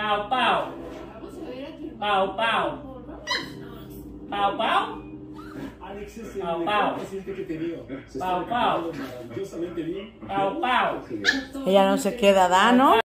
Pau, pau. Pau, pau. Pau, pau. Alex es el Pau, mejor pau. paciente que he tenido. Se Pau, está pau. recuperando maravillosamente bien. Pau, pau. Ella no se queda, ¿da, no?